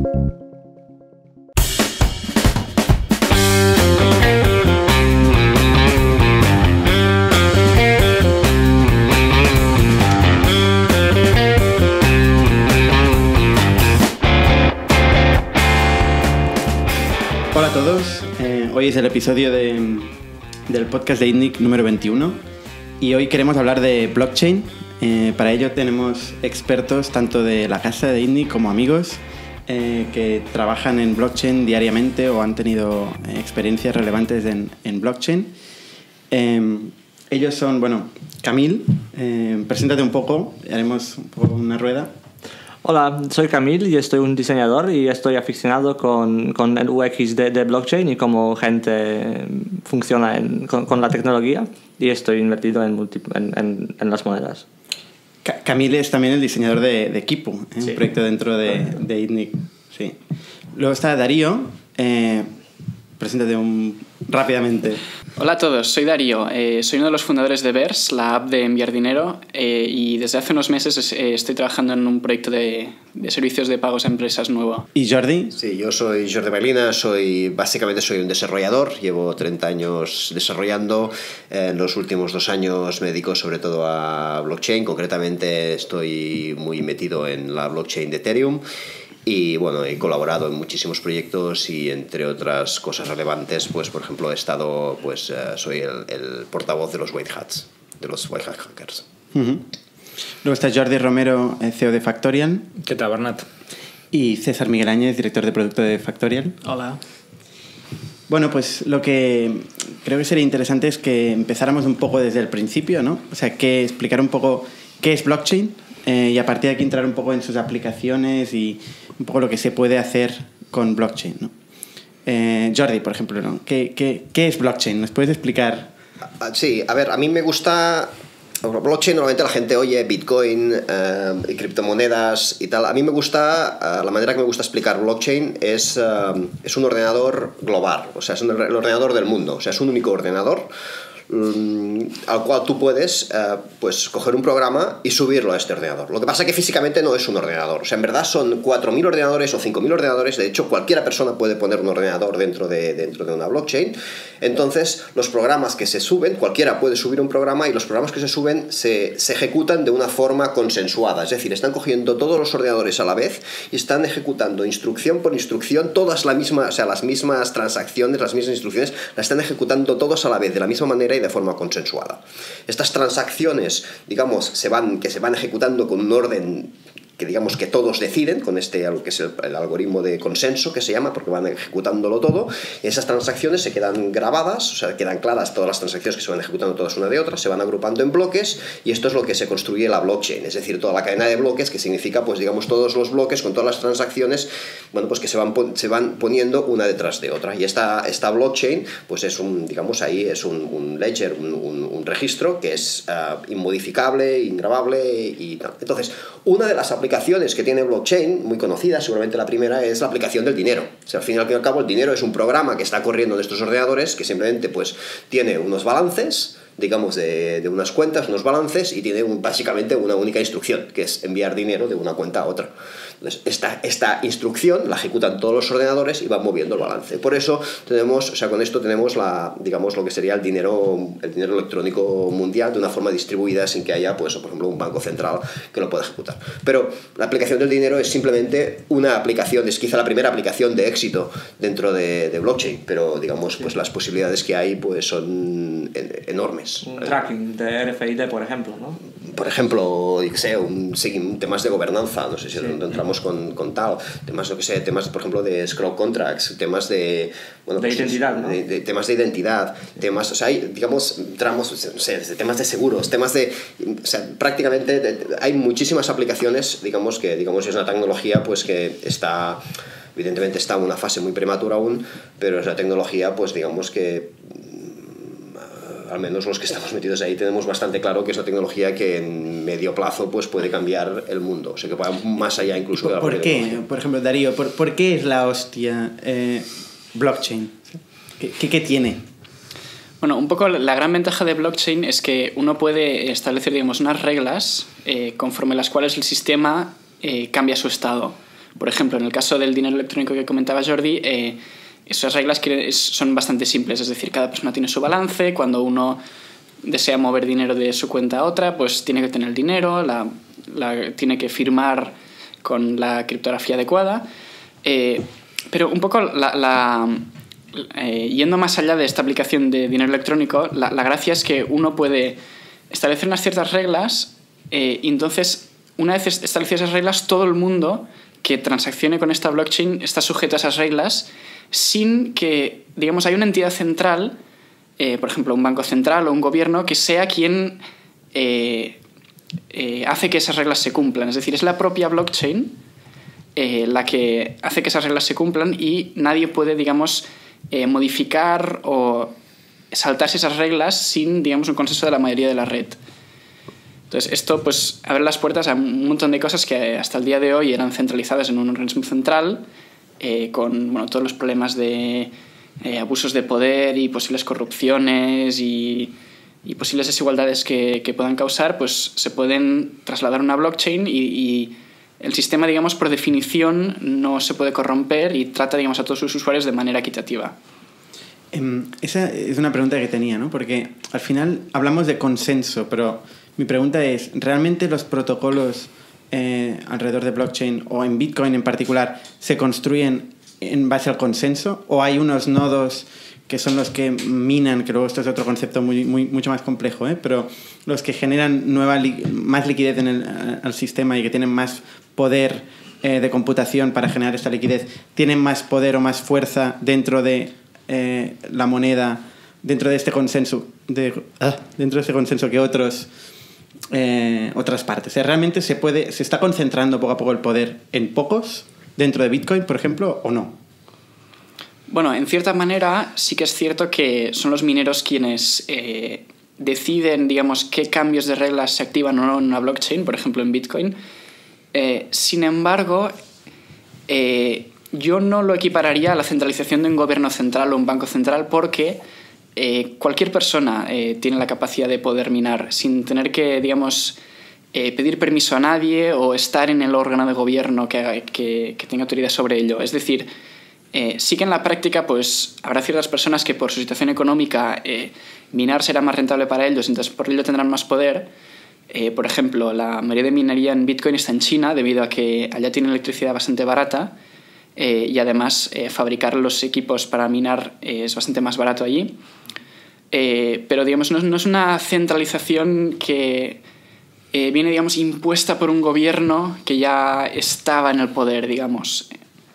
Hola a todos, hoy es el episodio del podcast de ITNIC número 21 y hoy queremos hablar de blockchain. Para ello tenemos expertos tanto de la casa de ITNIC como amigos que trabajan en blockchain diariamente o han tenido experiencias relevantes en blockchain. Ellos son, Camil, preséntate un poco, haremos un poco una rueda. Hola, soy Camil y estoy un diseñador y estoy aficionado con el UX de blockchain y cómo gente funciona con la tecnología, y estoy invertido en las monedas. Camil es también el diseñador de Kipu, Sí. un proyecto dentro de ITNIC. Sí. Luego está Darío, preséntate rápidamente. Hola a todos, soy Darío, soy uno de los fundadores de Verse, la app de enviar dinero, y desde hace unos meses estoy trabajando en un proyecto de servicios de pagos a empresas nuevo. ¿Y Jordi? Sí, yo soy Jordi Melina, básicamente soy un desarrollador, llevo 30 años desarrollando, en los últimos 2 años me dedico sobre todo a blockchain, concretamente estoy muy metido en la blockchain de Ethereum. Y bueno, he colaborado en muchísimos proyectos y entre otras cosas relevantes, pues por ejemplo soy el portavoz de los White Hats, de los White Hat Hackers. Uh-huh. Luego está Jordi Romero, CEO de Factorial. ¿Qué tal, Bernat? Y César Miguel Áñez, director de producto de Factorial. Hola. Bueno, pues lo que creo que sería interesante es que empezáramos un poco desde el principio, ¿no? O sea, explicar un poco qué es blockchain y a partir de aquí entrar un poco en sus aplicaciones y un poco lo que se puede hacer con blockchain, ¿no? Jordi, por ejemplo, ¿no? ¿Qué es blockchain? ¿Nos puedes explicar? Sí, a ver, a mí me gusta... Blockchain, normalmente la gente oye Bitcoin y criptomonedas y tal. A mí me gusta, la manera que me gusta explicar blockchain es un ordenador global, o sea, es el ordenador del mundo, o sea, es un único ordenador al cual tú puedes coger un programa y subirlo a este ordenador. Lo que pasa es que físicamente no es un ordenador, o sea, en verdad son 4.000 ordenadores o 5.000 ordenadores. De hecho, cualquiera persona puede poner un ordenador dentro de una blockchain. Entonces, los programas que se suben, cualquiera puede subir un programa, y los programas que se suben se ejecutan de una forma consensuada, es decir, están cogiendo todos los ordenadores a la vez y están ejecutando instrucción por instrucción, todas las mismas transacciones, las mismas instrucciones, las están ejecutando todos a la vez, de la misma manera y de forma consensuada. Estas transacciones, digamos, que se van ejecutando con un orden que digamos que todos deciden, con algo que es el algoritmo de consenso que se llama, porque van ejecutándolo todo, y esas transacciones se quedan grabadas, o sea, quedan claras todas las transacciones que se van ejecutando todas una de otra, se van agrupando en bloques, y esto es lo que se construye la blockchain, es decir, toda la cadena de bloques, que significa, pues digamos, todos los bloques con todas las transacciones, pues que se van poniendo una detrás de otra. Y esta blockchain, pues es un ledger, un registro que es inmodificable, ingrabable y tal. Entonces, una de las aplicaciones que tiene blockchain, muy conocida, seguramente la primera, es la aplicación del dinero. O sea, al fin y al cabo, el dinero es un programa que está corriendo en estos ordenadores, que simplemente pues tiene unos balances, digamos, de unas cuentas, unos balances, y tiene básicamente una única instrucción, que es enviar dinero de una cuenta a otra. Entonces, esta instrucción la ejecutan todos los ordenadores y van moviendo el balance. Por eso con esto tenemos lo que sería el dinero electrónico mundial de una forma distribuida, sin que haya, pues, por ejemplo, un banco central que lo pueda ejecutar. Pero la aplicación del dinero es simplemente una aplicación, es quizá la primera aplicación de éxito dentro de blockchain, pero digamos, pues las posibilidades que hay, pues, son enormes. Un tracking de RFID, por ejemplo, ¿no? Por ejemplo, temas de gobernanza, no sé si entramos con tal, temas, por ejemplo, de scroll contracts, temas de identidad, ¿no? Temas de identidad, temas, o sea, hay, digamos, temas de seguros, prácticamente hay muchísimas aplicaciones, digamos, es una tecnología, pues, que evidentemente está en una fase muy prematura aún, pero es una tecnología, pues, digamos que al menos los que estamos metidos ahí tenemos bastante claro que es una tecnología que en medio plazo, pues, puede cambiar el mundo, o sea, que va más allá incluso de la ¿Por qué? Por ejemplo, Darío, ¿por qué es la hostia blockchain? ¿Qué tiene? Bueno, un poco la gran ventaja de blockchain es que uno puede establecer, digamos, unas reglas conforme las cuales el sistema cambia su estado. Por ejemplo, en el caso del dinero electrónico que comentaba Jordi, esas reglas son bastante simples, es decir, cada persona tiene su balance, cuando uno desea mover dinero de su cuenta a otra, pues tiene que tener el dinero, tiene que firmar con la criptografía adecuada, pero un poco yendo más allá de esta aplicación de dinero electrónico, la gracia es que uno puede establecer unas ciertas reglas y entonces, una vez establecidas esas reglas, todo el mundo que transaccione con esta blockchain está sujeto a esas reglas sin que, digamos, hay una entidad central, por ejemplo, un banco central o un gobierno, que sea quien hace que esas reglas se cumplan. Es decir, es la propia blockchain la que hace que esas reglas se cumplan y nadie puede, digamos, modificar o saltarse esas reglas sin, digamos, un consenso de la mayoría de la red. Entonces, esto pues abre las puertas a un montón de cosas que hasta el día de hoy eran centralizadas en un organismo central, con todos los problemas de abusos de poder y posibles corrupciones y posibles desigualdades que puedan causar, pues se pueden trasladar a una blockchain y el sistema, digamos, por definición no se puede corromper y trata, digamos, a todos sus usuarios de manera equitativa. Esa es una pregunta que tenía, ¿no? Porque al final hablamos de consenso, pero mi pregunta es, ¿realmente los protocolos alrededor de blockchain o en Bitcoin en particular se construyen en base al consenso? ¿O hay unos nodos que son los que minan, que luego esto es otro concepto mucho más complejo, pero los que generan más liquidez al sistema y que tienen más poder de computación para generar esta liquidez, tienen más poder o más fuerza dentro de la moneda, dentro de este consenso que otras partes? O sea, ¿realmente se está concentrando poco a poco el poder en pocos dentro de Bitcoin, por ejemplo, o no? Bueno, en cierta manera sí que es cierto que son los mineros quienes deciden, digamos, qué cambios de reglas se activan o no en una blockchain, por ejemplo en Bitcoin. Sin embargo, yo no lo equipararía a la centralización de un gobierno central o un banco central, porque cualquier persona tiene la capacidad de poder minar sin tener que, digamos, pedir permiso a nadie o estar en el órgano de gobierno que tenga autoridad sobre ello. Es decir, sí que en la práctica pues habrá ciertas personas que por su situación económica minar será más rentable para ellos, entonces por ello tendrán más poder. Por ejemplo, la mayoría de minería en Bitcoin está en China debido a que allá tienen electricidad bastante barata y además fabricar los equipos para minar es bastante más barato allí. Pero digamos, no es una centralización que viene, digamos, impuesta por un gobierno que ya estaba en el poder, digamos.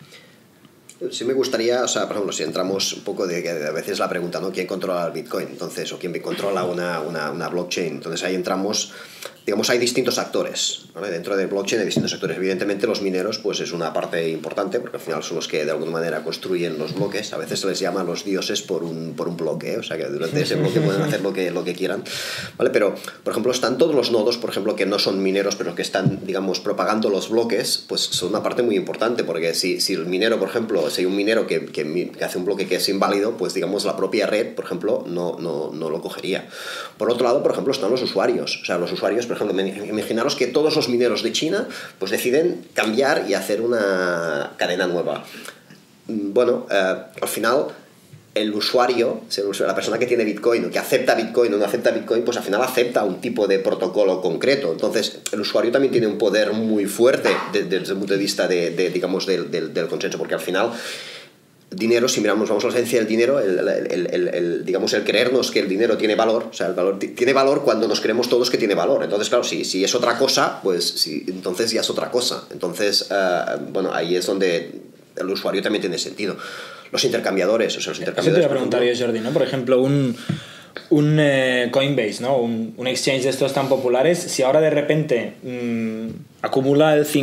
Sí me gustaría, o sea, por ejemplo, si entramos un poco de que a veces la pregunta, ¿no? ¿Quién controla el Bitcoin? Entonces, o quién controla una blockchain. Entonces ahí entramos, digamos, hay distintos actores, ¿vale? Dentro del blockchain hay distintos actores. Evidentemente los mineros pues es una parte importante porque al final son los que de alguna manera construyen los bloques. A veces se les llama los dioses por un bloque, o sea que durante ese bloque pueden hacer lo que quieran, ¿vale? Pero, por ejemplo, están todos los nodos, por ejemplo, que no son mineros pero que están, digamos, propagando los bloques, pues son una parte muy importante, porque si el minero, por ejemplo, si hay un minero que hace un bloque que es inválido, pues digamos la propia red, por ejemplo, no lo cogería. Por otro lado, por ejemplo, están los usuarios. O sea, los usuarios, por ejemplo, imaginaros que todos los mineros de China pues deciden cambiar y hacer una cadena nueva. Bueno, al final el usuario, la persona que tiene Bitcoin o que acepta Bitcoin o no acepta Bitcoin, pues al final acepta un tipo de protocolo concreto. Entonces el usuario también tiene un poder muy fuerte desde el punto de vista digamos, del consenso, porque al final dinero, si vamos a la esencia del dinero, digamos, el creernos que el dinero tiene valor, o sea, el valor tiene valor cuando nos creemos todos que tiene valor. Entonces, claro, si es otra cosa, pues sí, entonces ya es otra cosa. Entonces, bueno, ahí es donde el usuario también tiene sentido. Los intercambiadores, o sea, los intercambiadores... Eso te iba a preguntar yo, Jordi, ¿no? Por ejemplo, un Coinbase, ¿no? Un exchange de estos tan populares, si ahora de repente acumula el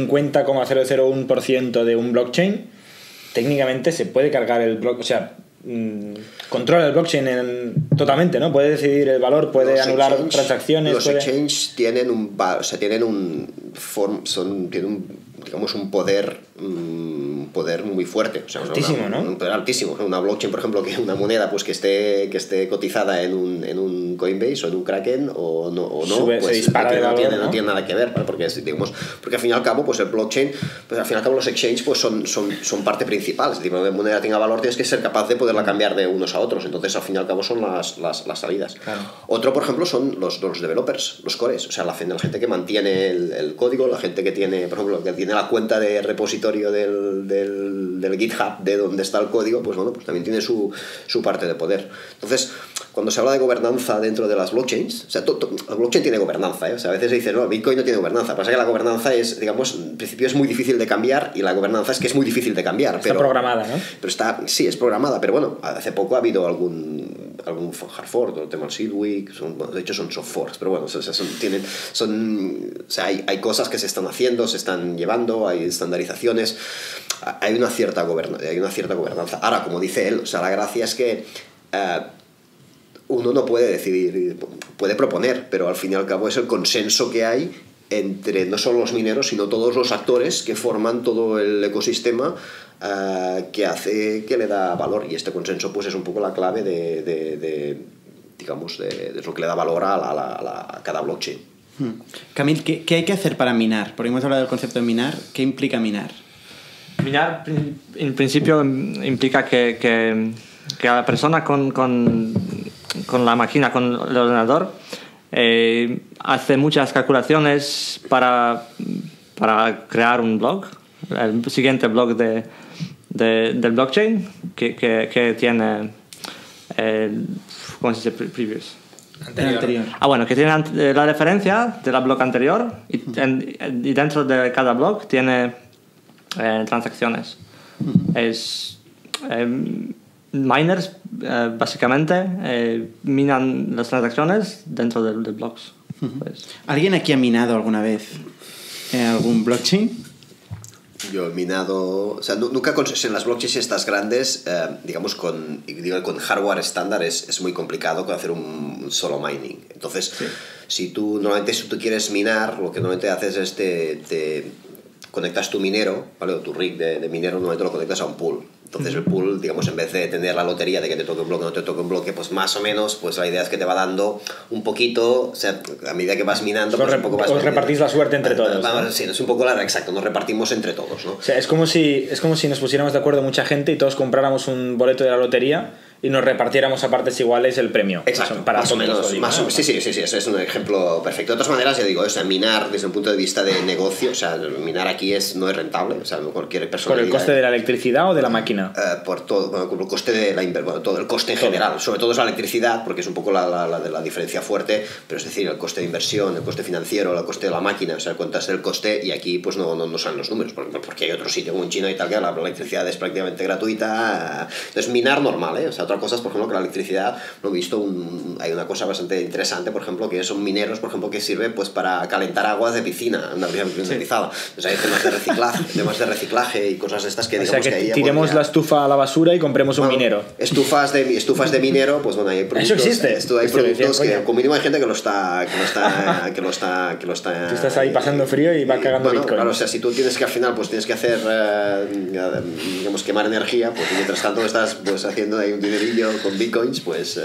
50,001% de un blockchain, técnicamente se puede cargar el blockchain, o sea, controla el blockchain totalmente, ¿no? Puede decidir el valor, puede anular transacciones. Los exchanges tienen digamos, un poder poder muy fuerte. O sea, altísimo, ¿no? Un poder altísimo. Una blockchain, por ejemplo, una moneda pues que esté cotizada en un Coinbase o en un Kraken o no, Sube, pues se dispara de valor, no tiene nada que ver, ¿vale? Porque al fin y al cabo, pues el blockchain, pues al fin y al cabo los exchanges pues son parte principal. Es decir, para que una moneda tenga valor tienes que ser capaz de poderla cambiar de unos a otros. Entonces, al fin y al cabo, son las salidas. Claro. Otro, por ejemplo, son los developers, los cores. O sea, la gente que mantiene el código, la gente que tiene, por ejemplo, que tiene la cuenta de repositorio del GitHub de donde está el código, pues bueno, pues también tiene su parte de poder. Entonces, cuando se habla de gobernanza dentro de las blockchains, o sea, la blockchain tiene gobernanza, ¿eh? O sea, a veces se dice, no, Bitcoin no tiene gobernanza. Pasa que la gobernanza es, digamos, en principio es muy difícil de cambiar y la gobernanza es que es muy difícil de cambiar. Está programada, ¿no? Pero sí, es programada, pero bueno, hace poco ha habido algún hard fork, el tema del Seedweek, de hecho son soft forks, pero bueno, hay cosas que se están haciendo, se están llevando, hay estandarizaciones, hay una cierta gobernanza. Ahora, como dice él, o sea, la gracia es que uno no puede decidir, puede proponer, pero al fin y al cabo es el consenso que hay entre no solo los mineros, sino todos los actores que forman todo el ecosistema que hace que le da valor, y este consenso pues es un poco la clave de lo que le da valor a cada blockchain. Camil, ¿qué hay que hacer para minar? Porque hemos hablado del concepto de minar. ¿Qué implica minar? Minar, en principio, implica que la persona con la máquina, con el ordenador, hace muchas calculaciones para crear un blog, el siguiente blog del blockchain, que tiene, ¿cómo se dice? Previous. Anterior. Bueno, que tiene la referencia de la blog anterior y dentro de cada blog tiene transacciones. Es miners básicamente minan las transacciones dentro de blogs. Pues. ¿Alguien aquí ha minado alguna vez algún blockchain? Yo he minado, o sea, nunca en las blockchains estas grandes, digamos con hardware estándar es muy complicado hacer un solo mining. Entonces, si tú quieres minar, lo que normalmente haces es te conectas tu minero, ¿vale? O tu rig de minero, normalmente lo conectas a un pool. Entonces el pool, digamos, en vez de tener la lotería de que te toque un bloque o no te toque un bloque, pues más o menos, pues la idea es que te va dando un poquito, o sea, a medida que vas minando, pues un poco vas... Os repartís la suerte entre todos, ¿no? Sí, es un poco exacto, nos repartimos entre todos, ¿no? O sea, es como si nos pusiéramos de acuerdo mucha gente y todos compráramos un boleto de la lotería y nos repartiéramos a partes iguales el premio. Exacto, para más o menos. Sí, eso es un ejemplo perfecto. De todas maneras, ya digo, o sea, minar desde un punto de vista de negocio, o sea, minar aquí no es rentable, o sea, cualquier persona... ¿Por el coste de la electricidad o de la máquina? Por todo, bueno, el coste de todo el coste en general, sobre todo es la electricidad, porque es un poco la diferencia fuerte, pero es decir, el coste de inversión, el coste financiero, el coste de la máquina, o sea, cuentas el coste y aquí pues no salen los números, porque hay otro sitio como en China y tal que la electricidad es prácticamente gratuita. Entonces, minar normal, o sea, otra cosa es, por ejemplo, que la electricidad, lo he visto, hay una cosa bastante interesante, por ejemplo, que son mineros, por ejemplo, que sirven pues para calentar aguas de piscina, una piscina climatizada. Entonces hay temas de reciclaje y cosas de estas que digamos, o sea, que ahí tiremos la estufa a la basura y compremos un minero. Estufas de minero, pues bueno, hay productos. Eso existe. Hay productos que con mínimo hay gente que lo está. Tú estás ahí pasando frío y va cagando Bitcoin. Claro, o sea, si tú tienes que al final pues tienes que hacer, digamos, quemar energía, pues mientras tanto estás pues haciendo ahí un dinerillo con bitcoins, pues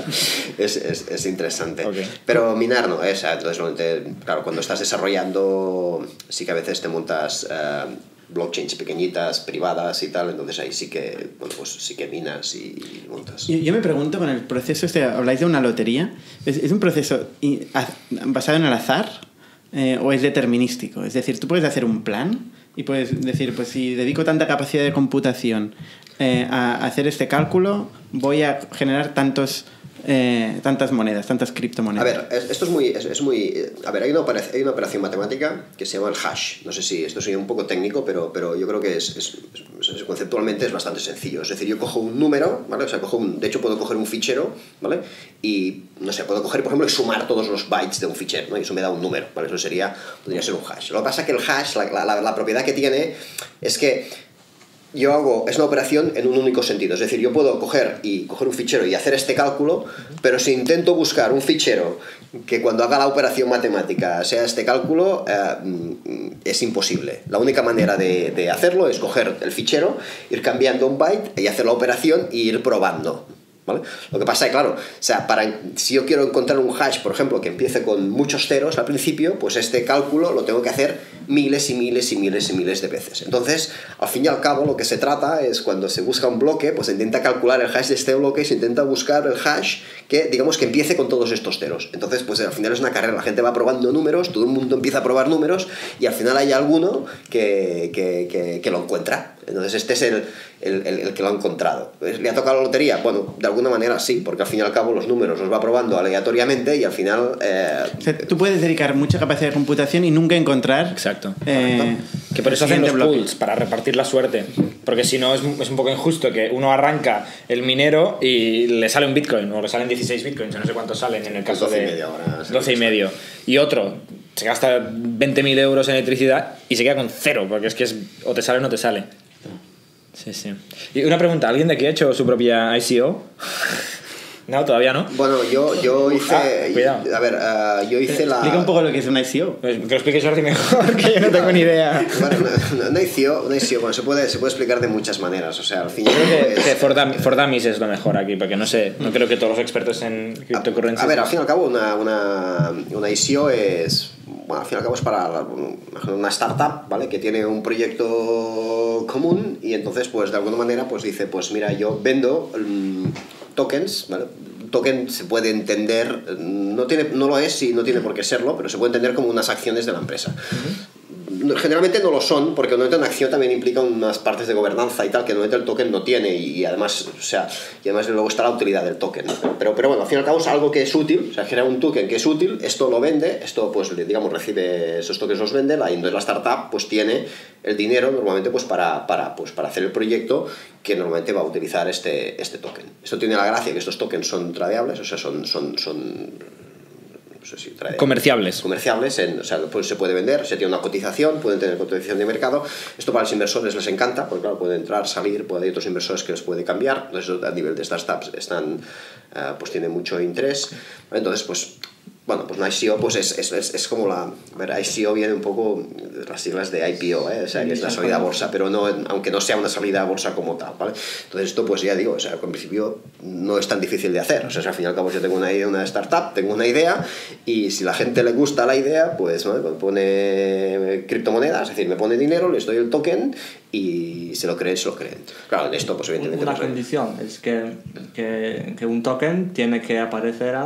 es interesante. Okay. Pero minar no, entonces claro, cuando estás desarrollando sí que a veces te montas blockchains pequeñitas, privadas y tal, entonces ahí sí que, bueno, pues sí que minas y montas. Yo me pregunto con el proceso habláis de una lotería, ¿es un proceso basado en el azar o es determinístico? Es decir, tú puedes hacer un plan y puedes decir, pues si dedico tanta capacidad de computación a hacer este cálculo, voy a generar tantas monedas, tantas criptomonedas. A ver, esto es muy... A ver, hay una operación matemática que se llama el hash. No sé si esto sería un poco técnico, pero yo creo que conceptualmente es bastante sencillo. Es decir, yo cojo un número, ¿vale? O sea, de hecho puedo coger un fichero, ¿vale? Y, no sé, puedo coger, por ejemplo, y sumar todos los bytes de un fichero, ¿no? Y eso me da un número, ¿vale? Eso podría ser un hash. Lo que pasa es que el hash, la propiedad que tiene es que es una operación en un único sentido. Es decir, yo puedo coger un fichero y hacer este cálculo, pero si intento buscar un fichero que cuando haga la operación matemática sea este cálculo, es imposible. La única manera de hacerlo es coger el fichero, ir cambiando un byte y hacer la operación y ir probando. ¿Vale? Lo que pasa es, claro, o sea, si yo quiero encontrar un hash, por ejemplo, que empiece con muchos ceros al principio, pues este cálculo lo tengo que hacer miles y miles y miles y miles de veces. Entonces, al fin y al cabo, lo que se trata es, cuando se busca un bloque, pues se intenta calcular el hash de este bloque y se intenta buscar el hash que, digamos, que empiece con todos estos ceros. Entonces, pues al final es una carrera, la gente va probando números, todo el mundo empieza a probar números y al final hay alguno que lo encuentra. Entonces este es el que lo ha encontrado. ¿Le ha tocado la lotería? Bueno, de alguna manera sí, porque al fin y al cabo los números los va probando aleatoriamente y al final... O sea, tú puedes dedicar mucha capacidad de computación y nunca encontrar... Exacto. Que por eso hacen los pools, para repartir la suerte. Porque si no es un poco injusto que uno arranca el minero y le sale un bitcoin, o le salen 16 bitcoins, o no sé cuántos salen en el caso de... 12 y medio. Y otro se gasta 20.000 euros en electricidad y se queda con cero, porque es o te sale o no te sale. Sí, sí. Y una pregunta, ¿alguien de aquí ha hecho su propia ICO? No, todavía no. Bueno, yo hice... cuidado. A ver, yo hice Explica un poco lo que es una ICO. Pues que lo expliques Jordi mejor, que yo no tengo ni idea. Bueno, una ICO, bueno, se puede explicar de muchas maneras. O sea, al fin y al cabo... For Dummies es lo mejor aquí, porque no sé, no creo que todos los expertos en criptocurrencias... A ver, al fin y al cabo, una ICO es... Bueno, al fin y al cabo es para una startup, ¿vale? Que tiene un proyecto común y entonces, pues de alguna manera, pues dice, pues mira, yo vendo tokens, ¿vale? Un token se puede entender, no lo es y no tiene por qué serlo, pero se puede entender como unas acciones de la empresa. Generalmente no lo son, porque normalmente una acción también implica unas partes de gobernanza y tal que normalmente el token no tiene y además, o sea, y además luego está la utilidad del token, ¿no? Pero bueno, al fin y al cabo es algo que es útil, o sea, genera un token que es útil, esto lo vende, esto pues digamos recibe esos tokens, los vende, entonces la startup pues tiene el dinero normalmente pues para hacer el proyecto que normalmente va a utilizar este token. Esto tiene la gracia que estos tokens son tradeables, o sea, son comerciables, o sea, pues se puede vender, se tiene una cotización, pueden tener cotización de mercado. Esto para los inversores les encanta, porque claro, pueden entrar, salir, hay otros inversores que les puede cambiar. Entonces, a nivel de startups pues tiene mucho interés. Entonces, pues bueno, pues una ICO pues es como la... A ver, ICO viene un poco de las siglas de IPO, o sea, que es la salida a bolsa, pero no, aunque no sea una salida a bolsa como tal, ¿vale? Entonces esto pues ya digo, o sea, en principio no es tan difícil de hacer, o sea, al fin y al cabo yo tengo una startup, tengo una idea y si la gente le gusta la idea, pues ¿no? Me pone criptomonedas, es decir, me pone dinero, les doy el token y se lo creen. Claro, esto pues evidentemente... Una condición es que un token tiene que aparecer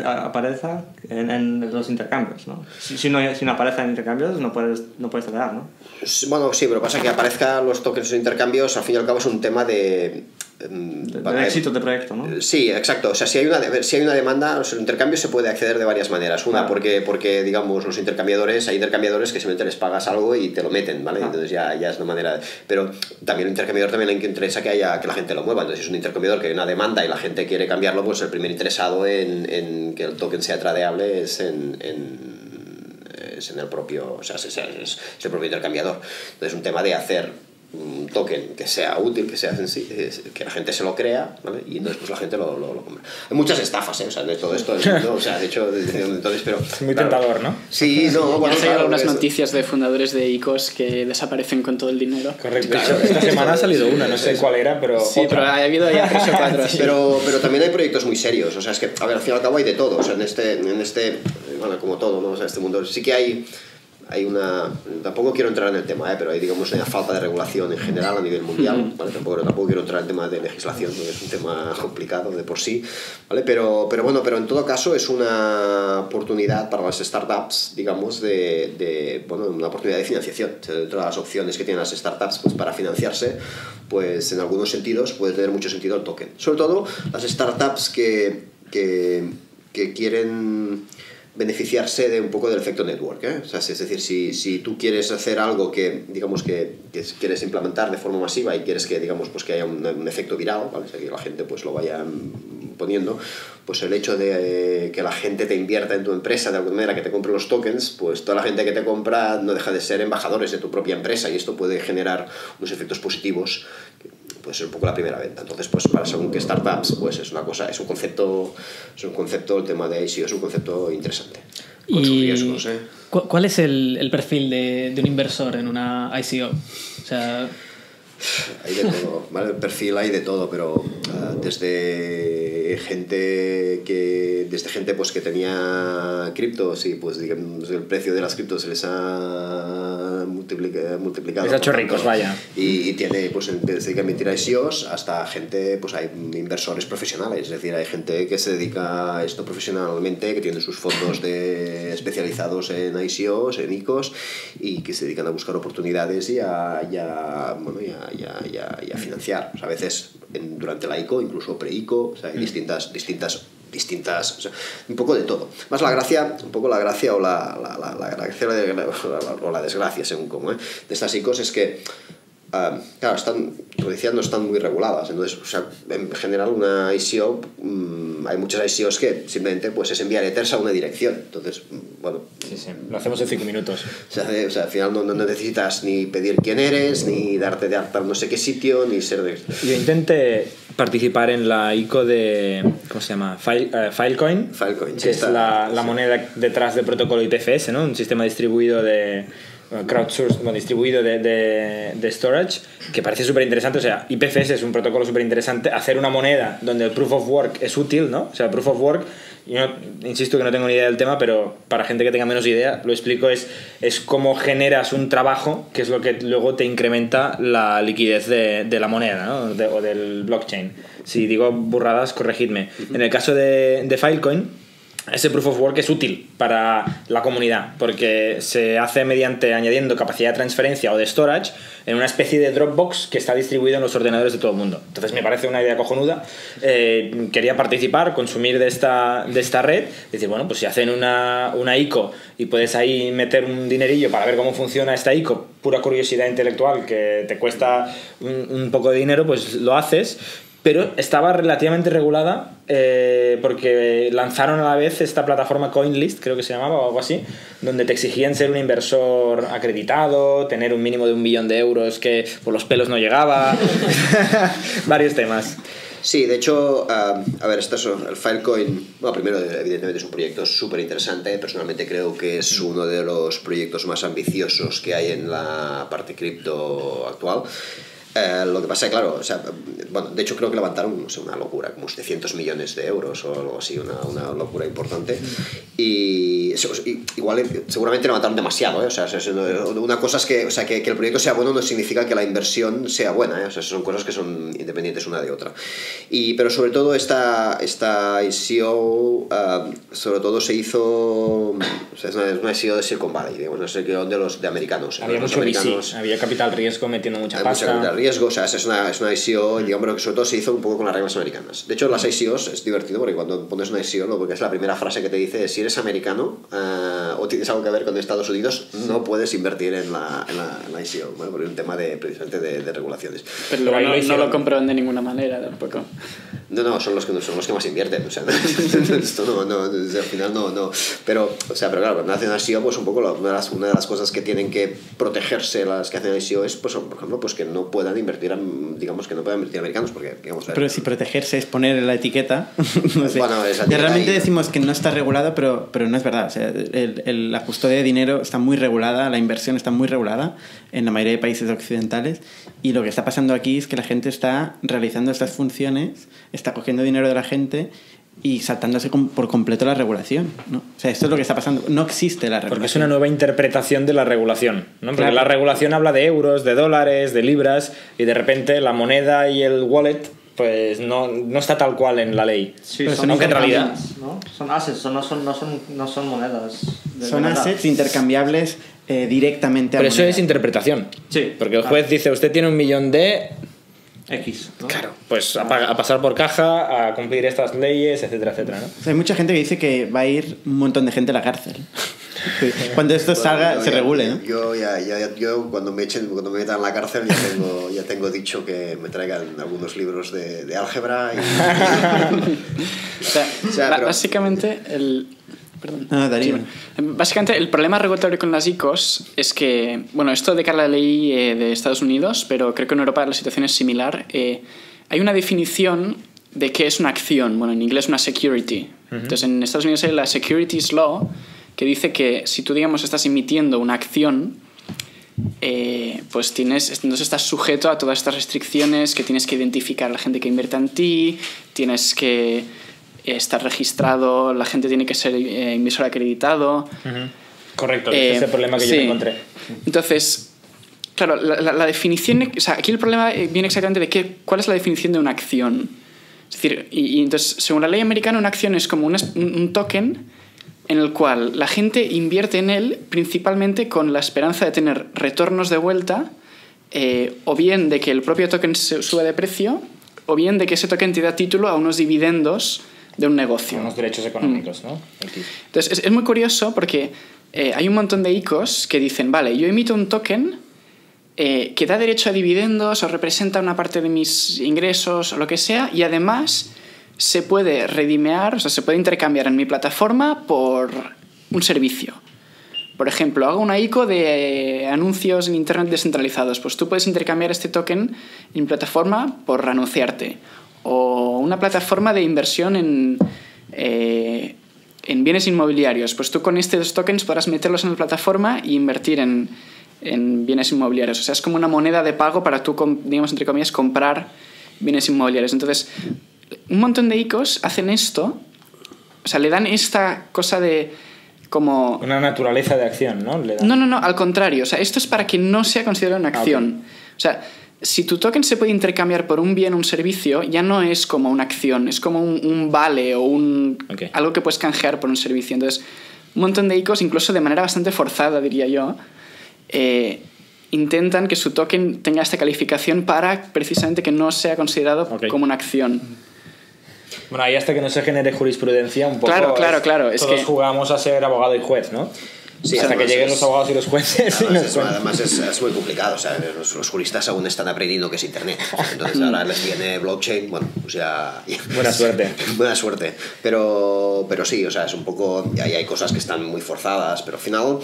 en los intercambios, ¿no? Si no aparece en intercambios no puedes tradear, ¿no? Bueno, sí, pero pasa que aparezcan los tokens en intercambios, al fin y al cabo es un tema de éxito de proyecto, ¿no? Sí, exacto. O sea, si hay una demanda, los intercambios se puede acceder de varias maneras. Una, porque digamos, hay intercambiadores que simplemente les pagas algo y te lo meten, ¿vale? Entonces ya es una manera... Pero también el intercambiador también le interesa que la gente lo mueva. Entonces si es un intercambiador que hay una demanda y la gente quiere cambiarlo, pues el primer interesado en que el token sea tradeable es en el propio... O sea, es el propio intercambiador. Entonces es un tema de hacer un token que sea útil, que sea que la gente se lo crea, ¿vale? Y entonces pues la gente lo compra. Hay muchas estafas, o sea, de todo esto, ¿no? O sea, de hecho, entonces, pero... Es muy tentador, ¿no? Sí, no, bueno, hay algunas noticias de fundadores de ICOs que desaparecen con todo el dinero. Correcto. De hecho, esta semana ha salido una, no sé cuál era, pero... Sí, pero ha habido ya 3 o 4. Sí. Pero también hay proyectos muy serios, o sea, es que, a ver, al fin y al cabo hay de todo, o sea, en este bueno, como todo, ¿no? O sea, este mundo sí que hay una... Tampoco quiero entrar en el tema, pero hay, digamos, una falta de regulación en general a nivel mundial, ¿vale? Tampoco quiero entrar en el tema de legislación, porque es un tema complicado de por sí, ¿vale? Pero en todo caso es una oportunidad para las startups, digamos, una oportunidad de financiación. O sea, dentro de las opciones que tienen las startups pues, para financiarse, pues en algunos sentidos puede tener mucho sentido el token. Sobre todo las startups que quieren beneficiarse de un poco del efecto network, ¿eh? O sea, es decir, si tú quieres hacer algo que, digamos, que quieres implementar de forma masiva y quieres que, digamos, pues que haya un efecto viral, ¿vale? O sea, que la gente pues lo vaya poniendo, pues el hecho de que la gente te invierta en tu empresa de alguna manera, que te compre los tokens, pues toda la gente que te compra no deja de ser embajadores de tu propia empresa y esto puede generar unos efectos positivos. Puede ser un poco la primera venta. Entonces, pues para según qué startups, pues es una cosa, es un concepto, el tema de ICO es un concepto interesante. Con sus riesgos, ¿eh? ¿Cuál es el perfil de un inversor en una ICO? O sea... Hay de todo, ¿vale? El perfil hay de todo, pero desde gente pues que tenía criptos y pues digamos el precio de las criptos se les ha multiplicado. Les ha hecho ricos, vaya. Y tiene, pues desde que emitir ICOs hasta gente, pues hay inversores profesionales, es decir, hay gente que se dedica a esto profesionalmente, que tiene sus fondos especializados en ICOs, en ICOs, y que se dedican a buscar oportunidades y a financiar. O sea, a veces durante la ICO, incluso pre-ICO, o sea, hay distintas, o sea, un poco de todo. Más la gracia o la desgracia, según cómo, de estas ICOs es que claro, como decía, no están muy reguladas. Entonces, o sea, en general una ICO, hay muchas ICOs que simplemente pues es enviar Ethers a una dirección. Entonces, bueno... Sí, lo hacemos en 5 minutos. O sea, al final no necesitas ni pedir quién eres, ni darte de alta no sé qué sitio, ni ser de... Yo intenté participar en la ICO de... ¿Cómo se llama? Filecoin. Filecoin, que es la moneda detrás del protocolo IPFS, ¿no? Un sistema distribuido de... crowdsourced, distribuido de storage, que parece súper interesante. O sea, IPFS es un protocolo súper interesante. Hacer una moneda donde el proof of work es útil, ¿no? O sea, el proof of work, yo insisto que no tengo ni idea del tema, pero para gente que tenga menos idea, lo explico, es cómo generas un trabajo, que es lo que luego te incrementa la liquidez de la moneda, ¿no? O del blockchain. Si digo burradas, corregidme. En el caso de Filecoin, ese proof of work es útil para la comunidad porque se hace mediante añadiendo capacidad de transferencia o de storage en una especie de Dropbox que está distribuido en los ordenadores de todo el mundo. Entonces me parece una idea cojonuda. Quería participar, consumir de esta red, decir, bueno, pues si hacen una ICO y puedes ahí meter un dinerillo para ver cómo funciona esta ICO, pura curiosidad intelectual que te cuesta un poco de dinero, pues lo haces. Pero estaba relativamente regulada porque lanzaron a la vez esta plataforma CoinList, creo que se llamaba, o algo así, donde te exigían ser un inversor acreditado, tener un mínimo de 1 millón de euros que por los pelos no llegaba, varios temas. Sí, de hecho, a ver, el Filecoin, bueno, primero evidentemente es un proyecto súper interesante. Personalmente creo que es uno de los proyectos más ambiciosos que hay en la parte cripto actual. Lo que pasa es, claro, o sea, bueno, de hecho creo que levantaron, no sé, una locura, como 700 millones de euros o algo así, una locura importante. Y igual seguramente levantaron demasiado, ¿eh? O sea, una cosa es que, o sea, que el proyecto sea bueno no significa que la inversión sea buena, ¿eh? O sea, son cosas que son independientes una de otra. Pero sobre todo esta ICO, sobre todo se hizo, o sea, es una ICO de Silicon Valley, digamos, una ICO de americanos. Había mucho VC, había capital riesgo metiendo mucha pasta. Riesgo, o sea, es una ICO, digamos, pero que sobre todo se hizo un poco con las reglas americanas. De hecho, las ICOs es divertido porque cuando pones una ICO, porque es la primera frase que te dice, si eres americano o tienes algo que ver con Estados Unidos, no puedes invertir en la ICO, ¿vale? Porque es un tema precisamente de regulaciones. Pero no lo comprueban de ninguna manera tampoco. No, son los que más invierten, o sea, esto al final no. Pero claro, cuando hacen ICO, pues un poco una de las cosas que tienen que protegerse las que hacen ICO es, pues, por ejemplo, pues que no puedan invertir, digamos, que no puedan invertir americanos, porque, digamos, pero si protegerse es poner la etiqueta, no sé. Bueno, realmente decimos que no está regulado, pero no es verdad. O sea, la custodia de dinero está muy regulada, la inversión está muy regulada en la mayoría de países occidentales, y lo que está pasando aquí es que la gente está realizando estas funciones, está cogiendo dinero de la gente y saltándose por completo la regulación, ¿no? O sea, esto es lo que está pasando. No existe la regulación. Porque es una nueva interpretación de la regulación, ¿no? Porque claro, la regulación habla de euros, de dólares, de libras, y de repente la moneda y el wallet pues no está tal cual en la ley. Sí, aunque en realidad, ¿no? Son assets, no son monedas. Son assets intercambiables directamente a pero moneda. eso es interpretación. Sí, porque el juez dice, usted tiene 1 millón de... X, ¿no? Claro, pues a pasar por caja, a cumplir estas leyes, etcétera, etcétera, ¿no? O sea, hay mucha gente que dice que va a ir un montón de gente a la cárcel. Cuando esto salga, se regule, ¿no? Yo cuando me metan en la cárcel ya tengo dicho que me traigan algunos libros de álgebra. Básicamente Perdón. Darío. Básicamente el problema regulatorio con las ICOs es que, bueno, esto de cara a la ley de Estados Unidos, pero creo que en Europa la situación es similar. Hay una definición de qué es una acción, bueno, en inglés una security. Entonces en Estados Unidos hay la Securities Law, que dice que si tú, digamos, estás emitiendo una acción, pues entonces estás sujeto a todas estas restricciones, que tienes que identificar a la gente que invierte en ti, tienes que estar registrado, la gente tiene que ser inversor acreditado. Correcto, este es el problema que yo encontré. Entonces, claro, la definición, o sea, aquí el problema viene exactamente de cuál es la definición de una acción. Es decir, y entonces, según la ley americana, una acción es como un token en el cual la gente invierte en él principalmente con la esperanza de tener retornos de vuelta, o bien de que el propio token suba de precio, o bien de que ese token te da título a unos dividendos de un negocio. Unos derechos económicos, ¿no? Entonces, es muy curioso porque hay un montón de ICOs que dicen, vale, yo emito un token que da derecho a dividendos o representa una parte de mis ingresos o lo que sea, y además se puede redimear, o sea, se puede intercambiar en mi plataforma por un servicio. Por ejemplo, hago una ICO de anuncios en Internet descentralizados. Pues tú puedes intercambiar este token en plataforma por anunciarte. O una plataforma de inversión en bienes inmobiliarios. Pues tú con estos tokens podrás meterlos en la plataforma e invertir en bienes inmobiliarios. O sea, es como una moneda de pago para tú, digamos, entre comillas, comprar bienes inmobiliarios. Entonces, un montón de ICOs hacen esto, o sea, le dan esta cosa de como... Una naturaleza de acción, ¿no? No, al contrario. O sea, esto es para que no sea considerado una acción. Okay. O sea, si tu token se puede intercambiar por un bien o un servicio, ya no es como una acción, es como un vale o algo que puedes canjear por un servicio. Entonces, un montón de ICOs, incluso de manera bastante forzada, diría yo, intentan que su token tenga esta calificación para precisamente que no sea considerado como una acción. Bueno, ahí hasta que no se genere jurisprudencia un poco... Claro. Todos jugamos a ser abogado y juez, ¿no? Sí, hasta que lleguen los abogados y los jueces. Además es muy complicado. O sea, los juristas aún están aprendiendo qué es Internet. Entonces ahora les viene blockchain, bueno, pues ya... Buena suerte. Buena suerte. Pero sí, o sea, es un poco... Ahí hay cosas que están muy forzadas, pero al final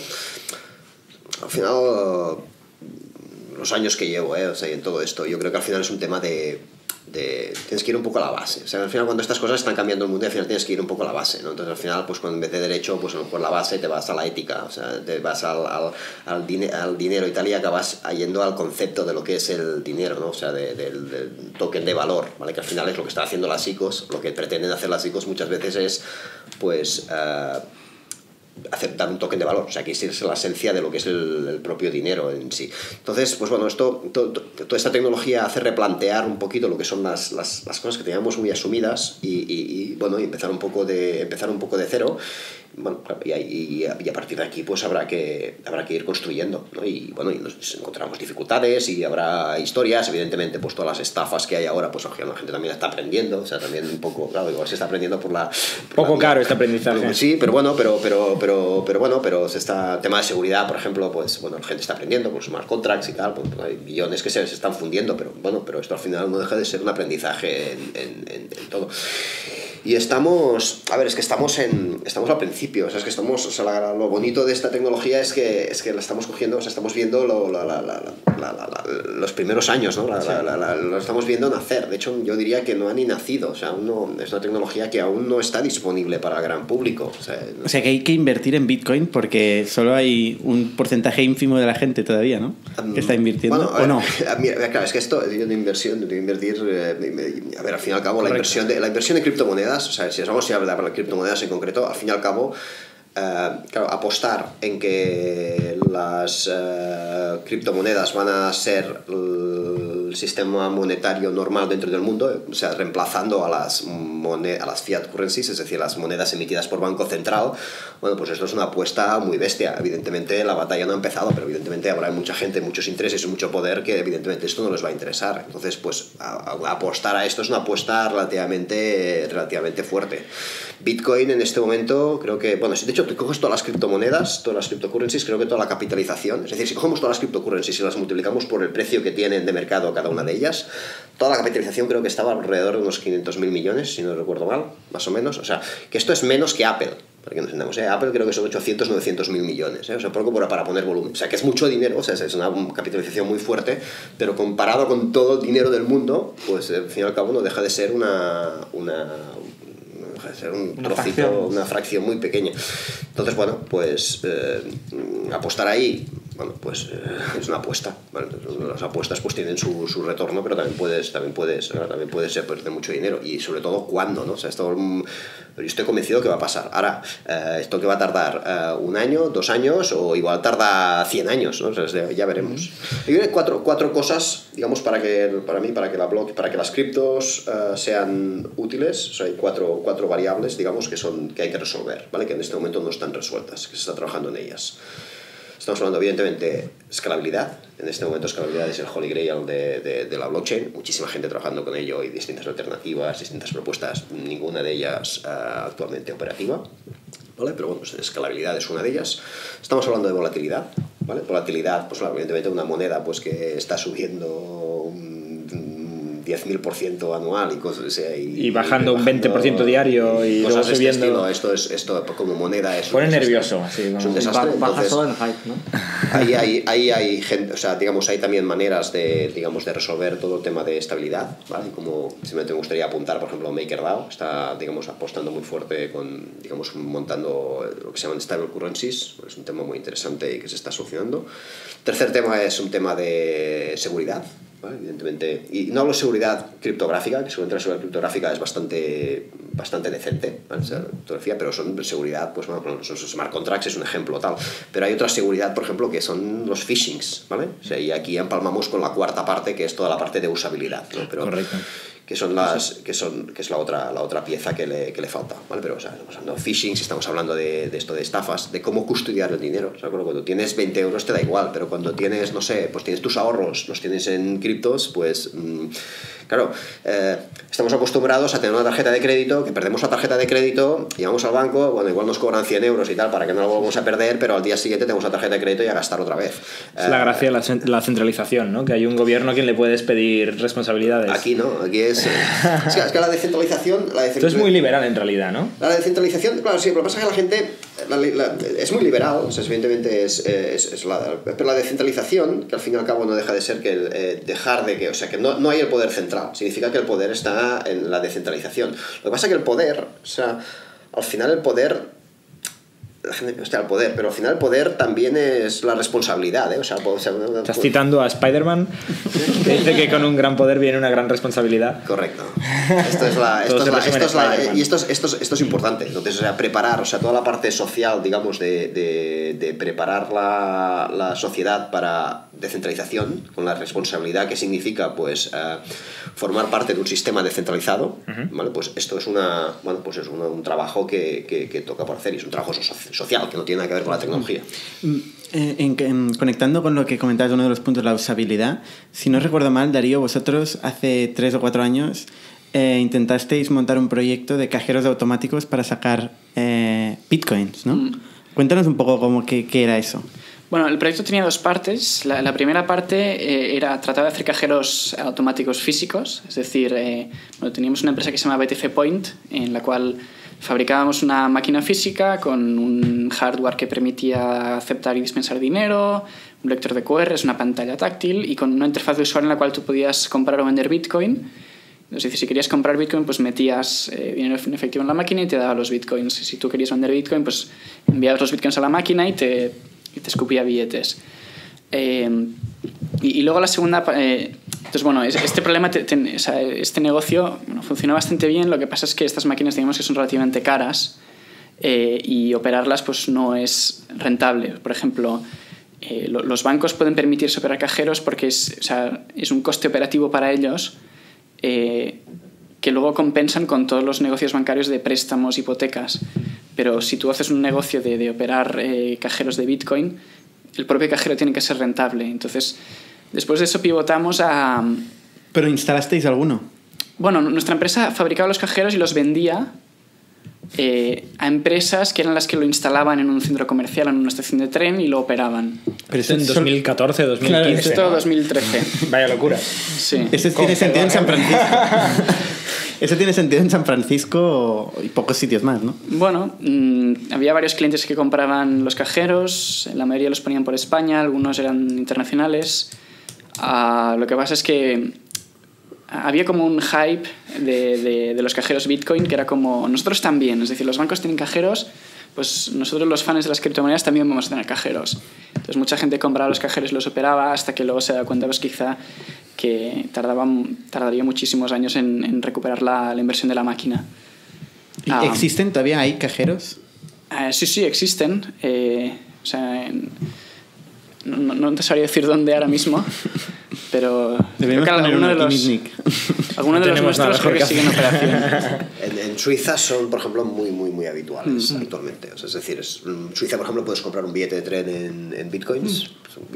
los años que llevo, o sea, en todo esto, yo creo que al final es un tema de tienes que ir un poco a la base. O sea, al final cuando estas cosas están cambiando el mundo, al final tienes que ir un poco a la base, ¿no? Entonces al final, pues cuando en vez de derecho, pues por la base te vas a la ética, o sea, te vas al dinero y tal, y acabas yendo al concepto de lo que es el dinero, ¿no? O sea, del token de valor, ¿vale? Que al final es lo que están haciendo las ICOs. Lo que pretenden hacer las ICOs muchas veces es, pues... aceptar un token de valor, o sea, que es la esencia de lo que es el propio dinero en sí. Entonces, pues bueno, toda esta tecnología hace replantear un poquito lo que son las cosas que teníamos muy asumidas y bueno, y empezar un poco de cero. Bueno, y a partir de aquí pues habrá que ir construyendo, ¿no? Y bueno, y nos encontramos dificultades y habrá historias, evidentemente, pues todas las estafas que hay ahora, pues la gente también está aprendiendo, o sea, también un poco, claro, igual se está aprendiendo por poco caro este aprendizaje. Sí, pero bueno, pero se está, tema de seguridad, por ejemplo, pues bueno, la gente está aprendiendo con smart contracts y tal, pues hay billones que se están fundiendo, pero bueno, pero esto al final no deja de ser un aprendizaje en todo. Y estamos al principio, o sea, es que estamos, o sea, lo bonito de esta tecnología es que la estamos cogiendo, o sea, estamos viendo los primeros años, ¿no? Lo estamos viendo nacer. De hecho, yo diría que no ha ni nacido, o sea, es una tecnología que aún no está disponible para el gran público. O sea, que hay que invertir en Bitcoin porque solo hay un porcentaje ínfimo de la gente todavía, ¿no? Que está invirtiendo, bueno, ¿o no? Mira, claro, es que esto de invertir, a ver, al fin y al cabo, la inversión de criptomonedas, o sea, si vamos a hablar de criptomonedas en concreto, al fin y al cabo, claro, apostar en que las criptomonedas van a ser el el sistema monetario normal dentro del mundo, o sea, reemplazando a las fiat currencies, es decir, las monedas emitidas por Banco Central. Bueno, pues esto es una apuesta muy bestia. Evidentemente la batalla no ha empezado, pero evidentemente habrá mucha gente, muchos intereses y mucho poder que evidentemente esto no les va a interesar. Entonces, pues apostar a esto es una apuesta relativamente fuerte. Bitcoin en este momento creo que, bueno, de hecho, te coges todas las criptomonedas, todas las cryptocurrencies, creo que toda la capitalización, es decir, si cogemos todas las criptocurrencies y las multiplicamos por el precio que tienen de mercado cada una de ellas, toda la capitalización creo que estaba alrededor de unos 500.000 millones, si no recuerdo mal, más o menos. O sea, que esto es menos que Apple, para que nos entendamos. Apple creo que son 800, 900.000 millones, o sea, poco para poner volumen. O sea, que es mucho dinero, o sea, es una capitalización muy fuerte, pero comparado con todo el dinero del mundo, pues al fin y al cabo no deja de ser un trocito, una fracción muy pequeña. Entonces, bueno, pues apostar ahí, bueno, pues es una apuesta, ¿vale? Las apuestas pues tienen su retorno, pero también puedes perder mucho dinero, y sobre todo cuándo, ¿no? O sea, yo estoy convencido que va a pasar. Ahora, esto que va a tardar 1 año, 2 años, o igual tarda 100 años, ¿no? O sea, ya veremos. Hay cuatro cosas, digamos, para que las criptos sean útiles. O sea, hay cuatro variables, digamos, que hay que resolver, ¿vale? Que en este momento no están resueltas, que se está trabajando en ellas. Estamos hablando, evidentemente, de escalabilidad. En este momento, escalabilidad es el holy grail de la blockchain. Muchísima gente trabajando con ello y distintas alternativas, distintas propuestas, ninguna de ellas actualmente operativa, ¿vale? Pero bueno, pues escalabilidad es una de ellas. Estamos hablando de volatilidad, ¿vale? Volatilidad, pues evidentemente una moneda pues que está subiendo un 10.000% anual y cosas, o sea, y bajando un 20% diario y luego subiendo. Esto como moneda es pone nervioso, así, es un desastre. Baja solo en hype, ¿no? Ahí hay gente, o sea, digamos, hay también maneras de resolver todo el tema de estabilidad, ¿vale? Como simplemente me gustaría apuntar, por ejemplo, MakerDAO está, digamos, apostando muy fuerte con, digamos, montando lo que se llaman stable currencies. Es un tema muy interesante y que se está solucionando. Tercer tema es un tema de seguridad, ¿vale? Evidentemente, y no hablo de seguridad criptográfica, que seguramente la seguridad criptográfica es bastante decente, ¿vale? O sea, criptografía, pero son seguridad, pues bueno, los smart contracts es un ejemplo tal, pero hay otra seguridad, por ejemplo, que son los phishings, ¿vale? O sea, y aquí empalmamos con la cuarta parte, que es toda la parte de usabilidad, ¿no? Pero, correcto. Que es la otra pieza que le falta, ¿vale? Pero, o sea, estamos hablando de phishing, si estamos hablando de esto de estafas, de cómo custodiar el dinero. O sea, cuando tienes 20 euros te da igual, pero cuando tienes, no sé, pues tienes tus ahorros, los tienes en criptos, pues claro, estamos acostumbrados a tener una tarjeta de crédito, que perdemos la tarjeta de crédito y vamos al banco, bueno, igual nos cobran 100 euros y tal para que no lo volvamos a perder, pero al día siguiente tenemos la tarjeta de crédito y a gastar otra vez. Es la gracia de la centralización, ¿no? Que hay un gobierno a quien le puedes pedir responsabilidades. Aquí no, aquí es que la descentralización... Esto es muy liberal en realidad, ¿no? La descentralización, claro, sí, pero lo que pasa es que la gente es muy liberal, o sea, evidentemente pero la descentralización, que al fin y al cabo no deja de ser que dejar de que, o sea, que no hay el poder central, significa que el poder está en la descentralización. Lo que pasa es que el poder, o sea, al final el poder... La gente está al poder, pero al final el poder también es la responsabilidad, ¿eh? Estás citando a Spider-Man, que dice que con un gran poder viene una gran responsabilidad. Correcto. Esto es importante. Entonces, o sea, preparar, o sea, toda la parte social, digamos, de preparar la sociedad para descentralización, con la responsabilidad que significa, pues, formar parte de un sistema descentralizado, ¿vale? Pues esto es un trabajo que toca por hacer, y es un trabajo social, que no tiene nada que ver con la tecnología. Conectando con lo que comentabas, uno de los puntos, la usabilidad, si no recuerdo mal, Darío, vosotros hace 3 o 4 años intentasteis montar un proyecto de cajeros automáticos para sacar bitcoins, ¿no? Cuéntanos un poco qué era eso. Bueno, el proyecto tenía 2 partes. La primera parte era tratar de hacer cajeros automáticos físicos, es decir, teníamos una empresa que se llama BTC Point, en la cual fabricábamos una máquina física con un hardware que permitía aceptar y dispensar dinero, un lector de QR, una pantalla táctil y con una interfaz de usuario en la cual tú podías comprar o vender Bitcoin. Entonces, si querías comprar Bitcoin, pues metías dinero en efectivo en la máquina y te daba los Bitcoins. Si tú querías vender Bitcoin, pues enviabas los Bitcoins a la máquina y te escupía billetes. Y luego la segunda... entonces, bueno, este problema, este negocio funciona bastante bien. Lo que pasa es que estas máquinas, digamos, que son relativamente caras y operarlas pues no es rentable. Por ejemplo, los bancos pueden permitirse operar cajeros porque es un coste operativo para ellos que luego compensan con todos los negocios bancarios de préstamos, hipotecas. Pero si tú haces un negocio de operar cajeros de Bitcoin, el propio cajero tiene que ser rentable. Entonces, después de eso pivotamos a... ¿Pero instalasteis alguno? Bueno, nuestra empresa fabricaba los cajeros y los vendía a empresas que eran las que lo instalaban en un centro comercial, en una estación de tren, y lo operaban. Pero esto en 2014, 2015. Claro, Esto ¿no? 2013. Vaya locura. Sí. Ese tiene sentido en San Francisco. Eso tiene sentido en San Francisco y pocos sitios más, ¿no? Bueno, había varios clientes que compraban los cajeros, la mayoría los ponían por España, algunos eran internacionales. Lo que pasa es que había como un hype de los cajeros Bitcoin que era como, nosotros también, es decir, los bancos tienen cajeros, pues nosotros los fans de las criptomonedas también vamos a tener cajeros. Entonces mucha gente compraba los cajeros y los operaba hasta que luego se da cuenta pues quizá que tardaría muchísimos años en recuperar la inversión de la máquina. ¿Y existen todavía? ¿Hay cajeros? Sí, existen. O sea, no te sabría decir dónde ahora mismo, pero deberíamos creo que poner alguno de los nuestros creo que sigue en operación. En Suiza son, por ejemplo, muy habituales actualmente. O sea, es decir, en Suiza, por ejemplo, puedes comprar un billete de tren en bitcoins